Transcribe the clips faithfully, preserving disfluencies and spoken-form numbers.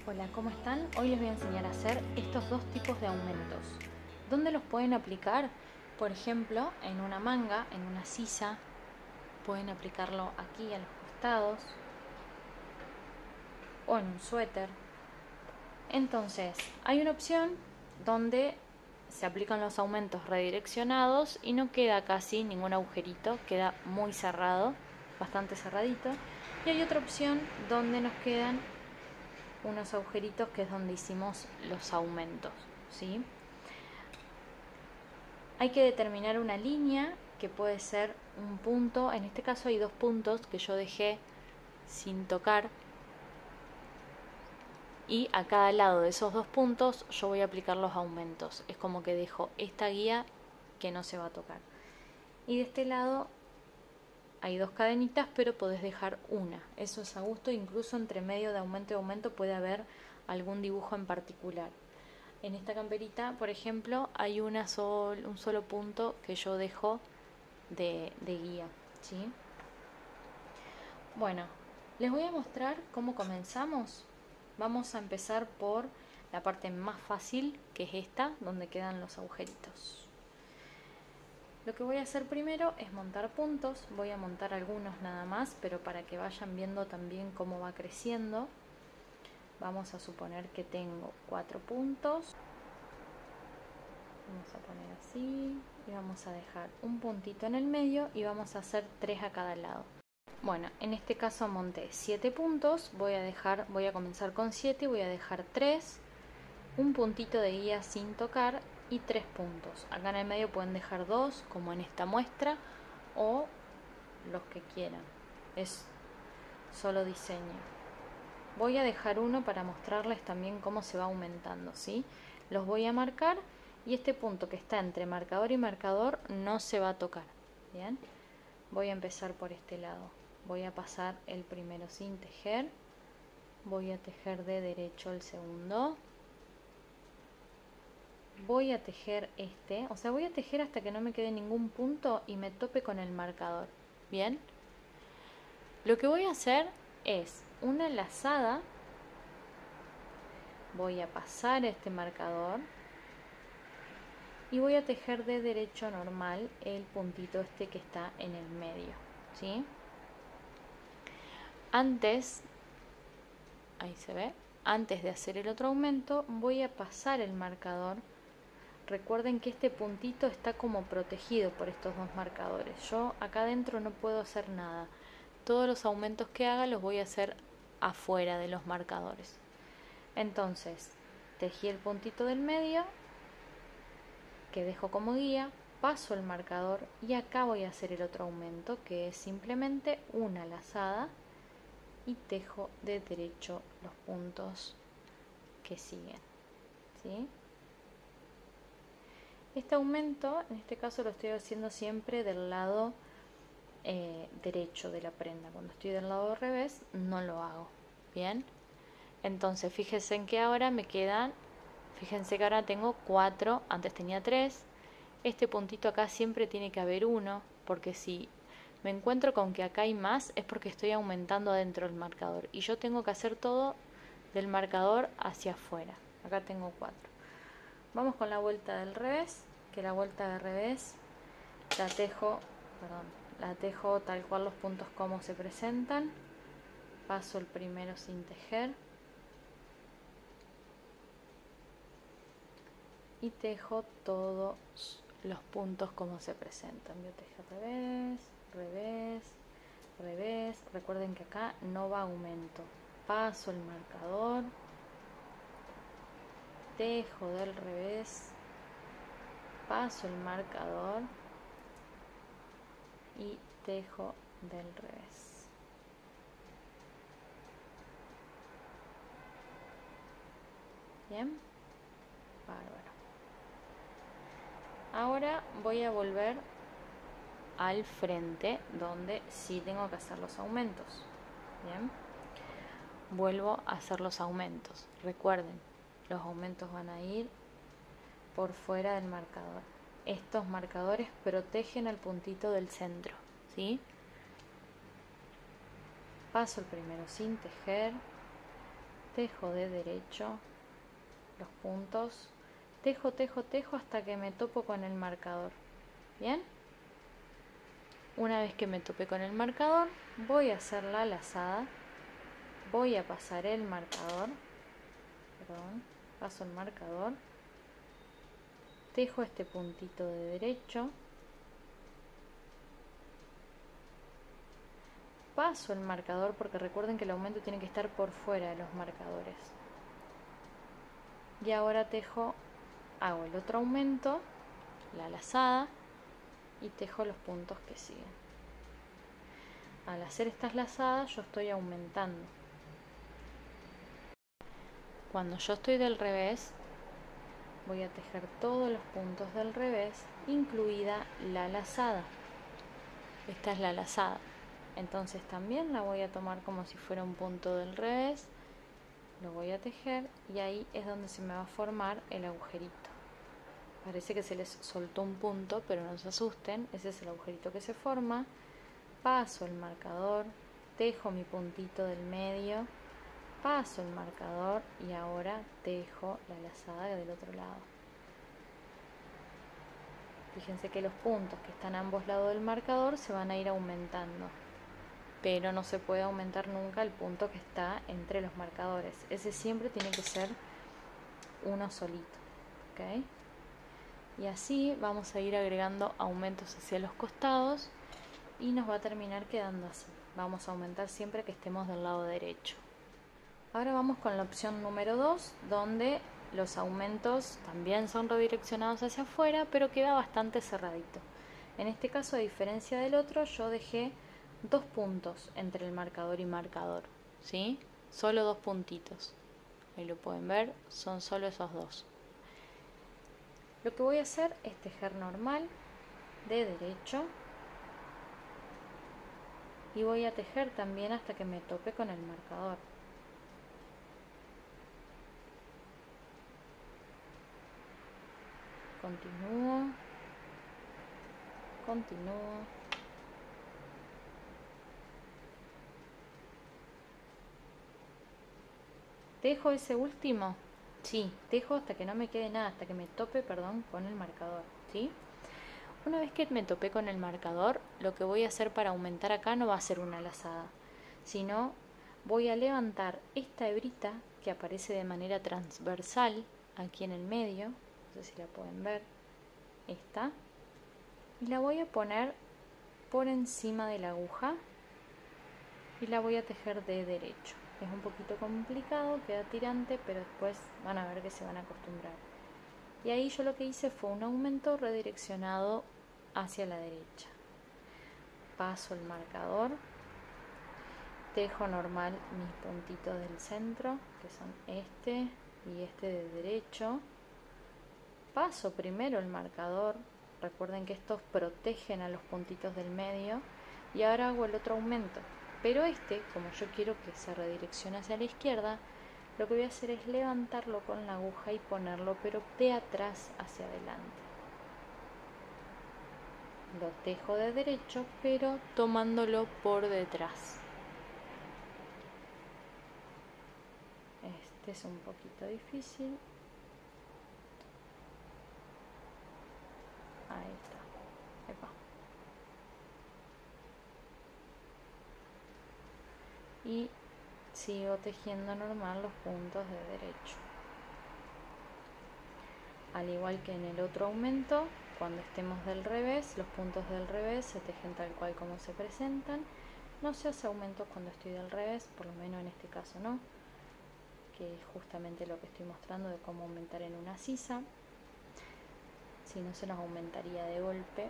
Hola, ¿cómo están? Hoy les voy a enseñar a hacer estos dos tipos de aumentos. ¿Dónde los pueden aplicar? Por ejemplo, en una manga, en una sisa, pueden aplicarlo aquí a los costados o en un suéter. Entonces, hay una opción donde se aplican los aumentos redireccionados y no queda casi ningún agujerito, queda muy cerrado, bastante cerradito. Y hay otra opción donde nos quedan unos agujeritos, que es donde hicimos los aumentos, ¿sí? Hay que determinar una línea que puede ser un punto. En este caso hay dos puntos que yo dejé sin tocar, y a cada lado de esos dos puntos yo voy a aplicar los aumentos. Es como que dejo esta guía que no se va a tocar. Y de este lado hay dos cadenitas, pero podés dejar una. Eso es a gusto. Incluso entre medio de aumento y aumento puede haber algún dibujo en particular. En esta camperita, por ejemplo, hay una sol, un solo punto que yo dejo de, de guía, ¿sí? Bueno, les voy a mostrar cómo comenzamos. Vamos a empezar por la parte más fácil, que es esta, donde quedan los agujeritos. Lo que voy a hacer primero es montar puntos. Voy a montar algunos nada más, pero para que vayan viendo también cómo va creciendo. Vamos a suponer que tengo cuatro puntos. Vamos a poner así y vamos a dejar un puntito en el medio y vamos a hacer tres a cada lado. Bueno, en este caso monté siete puntos. Voy a dejar, voy a comenzar con siete, voy a dejar tres, un puntito de guía sin tocar y tres puntos. Acá en el medio pueden dejar dos, como en esta muestra, o los que quieran. Es solo diseño. Voy a dejar uno para mostrarles también cómo se va aumentando, ¿sí? Los voy a marcar y este punto que está entre marcador y marcador no se va a tocar. Bien, voy a empezar por este lado. Voy a pasar el primero sin tejer. Voy a tejer de derecho el segundo. Voy a tejer este, o sea, voy a tejer hasta que no me quede ningún punto y me tope con el marcador. Bien, lo que voy a hacer es una lazada. Voy a pasar este marcador y voy a tejer de derecho normal el puntito este que está en el medio, ¿sí? Antes, ahí se ve, antes de hacer el otro aumento, voy a pasar el marcador. Recuerden que este puntito está como protegido por estos dos marcadores. Yo acá adentro no puedo hacer nada. Todos los aumentos que haga los voy a hacer afuera de los marcadores. Entonces, tejí el puntito del medio, que dejo como guía, paso el marcador y acá voy a hacer el otro aumento, que es simplemente una lazada, y tejo de derecho los puntos que siguen, ¿sí? Este aumento, en este caso lo estoy haciendo siempre del lado eh, derecho de la prenda. Cuando estoy del lado revés no lo hago. Bien, entonces fíjense en que ahora me quedan, fíjense que ahora tengo cuatro, antes tenía tres. Este puntito acá siempre tiene que haber uno, porque si me encuentro con que acá hay más es porque estoy aumentando adentro del marcador y yo tengo que hacer todo del marcador hacia afuera. Acá tengo cuatro. Vamos con la vuelta del revés, que la vuelta de revés la tejo, perdón, la tejo tal cual los puntos como se presentan. Paso el primero sin tejer y tejo todos los puntos como se presentan. Yo tejo revés, revés, revés. Recuerden que acá no va aumento. Paso el marcador, tejo del revés, paso el marcador y tejo del revés. Bien, bárbaro. Ahora voy a volver al frente, donde sí tengo que hacer los aumentos. Bien, vuelvo a hacer los aumentos. Recuerden, los aumentos van a ir por fuera del marcador. Estos marcadores protegen al puntito del centro, ¿sí? Paso el primero sin tejer, tejo de derecho los puntos, tejo, tejo, tejo hasta que me topo con el marcador. ¿Bien? Una vez que me topé con el marcador, voy a hacer la lazada, voy a pasar el marcador, perdón, paso el marcador, tejo este puntito de derecho, paso el marcador porque recuerden que el aumento tiene que estar por fuera de los marcadores. Y ahora tejo, hago el otro aumento, la lazada, y tejo los puntos que siguen. Al hacer estas lazadas yo estoy aumentando. Cuando yo estoy del revés, voy a tejer todos los puntos del revés, incluida la lazada. Esta es la lazada. Entonces también la voy a tomar como si fuera un punto del revés, lo voy a tejer y ahí es donde se me va a formar el agujerito. Parece que se les soltó un punto, pero no se asusten, ese es el agujerito que se forma. Paso el marcador, tejo mi puntito del medio, paso el marcador y ahora tejo la lazada del otro lado. Fíjense que los puntos que están a ambos lados del marcador se van a ir aumentando, pero no se puede aumentar nunca el punto que está entre los marcadores. Ese siempre tiene que ser uno solito, ¿ok? Y así vamos a ir agregando aumentos hacia los costados y nos va a terminar quedando así. Vamos a aumentar siempre que estemos del lado derecho. Ahora vamos con la opción número dos, donde los aumentos también son redireccionados hacia afuera, pero queda bastante cerradito. En este caso, a diferencia del otro, yo dejé dos puntos entre el marcador y marcador, ¿sí? Solo dos puntitos. Ahí lo pueden ver, son solo esos dos. Lo que voy a hacer es tejer normal de derecho y voy a tejer también hasta que me tope con el marcador. Continúo, continúo. ¿Tejo ese último? Sí, tejo hasta que no me quede nada, hasta que me tope, perdón, con el marcador, ¿sí? Una vez que me topé con el marcador, lo que voy a hacer para aumentar acá no va a ser una lazada, sino voy a levantar esta hebrita que aparece de manera transversal aquí en el medio, no sé si la pueden ver, esta, y la voy a poner por encima de la aguja y la voy a tejer de derecho. Es un poquito complicado, queda tirante, pero después van a ver que se van a acostumbrar. Y ahí yo lo que hice fue un aumento redireccionado hacia la derecha. Paso el marcador, tejo normal mis puntitos del centro, que son este y este de derecho. Paso primero el marcador, recuerden que estos protegen a los puntitos del medio, y ahora hago el otro aumento. Pero este, como yo quiero que se redireccione hacia la izquierda, lo que voy a hacer es levantarlo con la aguja y ponerlo, pero de atrás hacia adelante. Lo tejo de derecho, pero tomándolo por detrás. Este es un poquito difícil. Ahí está. Epa. Y sigo tejiendo normal los puntos de derecho. Al igual que en el otro aumento, cuando estemos del revés, los puntos del revés se tejen tal cual como se presentan. No se hace aumento cuando estoy del revés, por lo menos en este caso no, que es justamente lo que estoy mostrando de cómo aumentar en una sisa. Si no, se nos aumentaría de golpe.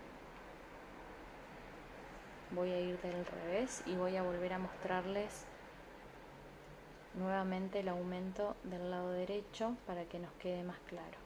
Voy a ir del revés y voy a volver a mostrarles nuevamente el aumento del lado derecho para que nos quede más claro.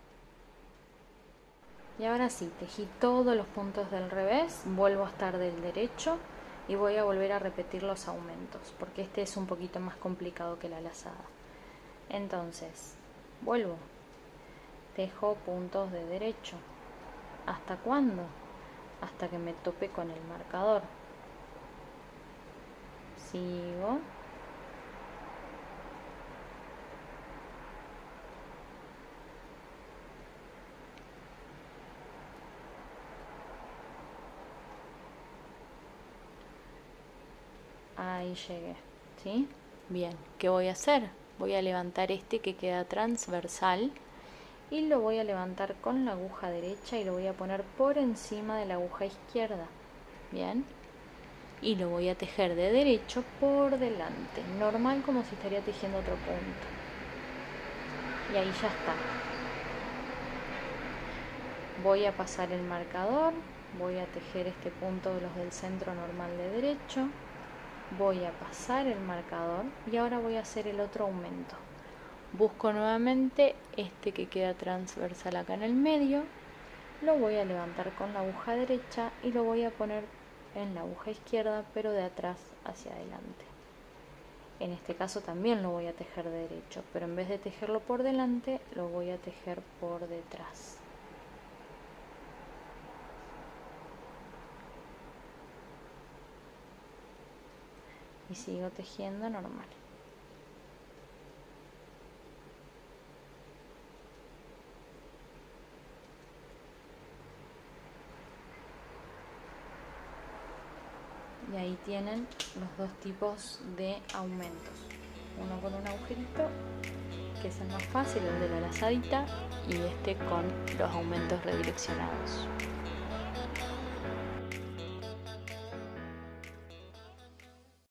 Y ahora sí, tejí todos los puntos del revés, vuelvo a estar del derecho y voy a volver a repetir los aumentos, porque este es un poquito más complicado que la lazada. Entonces, vuelvo, tejo puntos de derecho. ¿Hasta cuándo? Hasta que me tope con el marcador. Sigo. llegué, ¿sí? Bien, ¿qué voy a hacer? Voy a levantar este que queda transversal y lo voy a levantar con la aguja derecha y lo voy a poner por encima de la aguja izquierda. Bien, y lo voy a tejer de derecho por delante, normal como si estaría tejiendo otro punto. Y ahí ya está. Voy a pasar el marcador, voy a tejer este punto de los del centro normal de derecho, voy a pasar el marcador y ahora voy a hacer el otro aumento. Busco nuevamente este que queda transversal acá en el medio, lo voy a levantar con la aguja derecha y lo voy a poner en la aguja izquierda, pero de atrás hacia adelante. En este caso también lo voy a tejer de derecho, pero en vez de tejerlo por delante, lo voy a tejer por detrás. Y sigo tejiendo normal. Y ahí tienen los dos tipos de aumentos. Uno con un agujerito, que es el más fácil, el de la lazadita, y este con los aumentos redireccionados.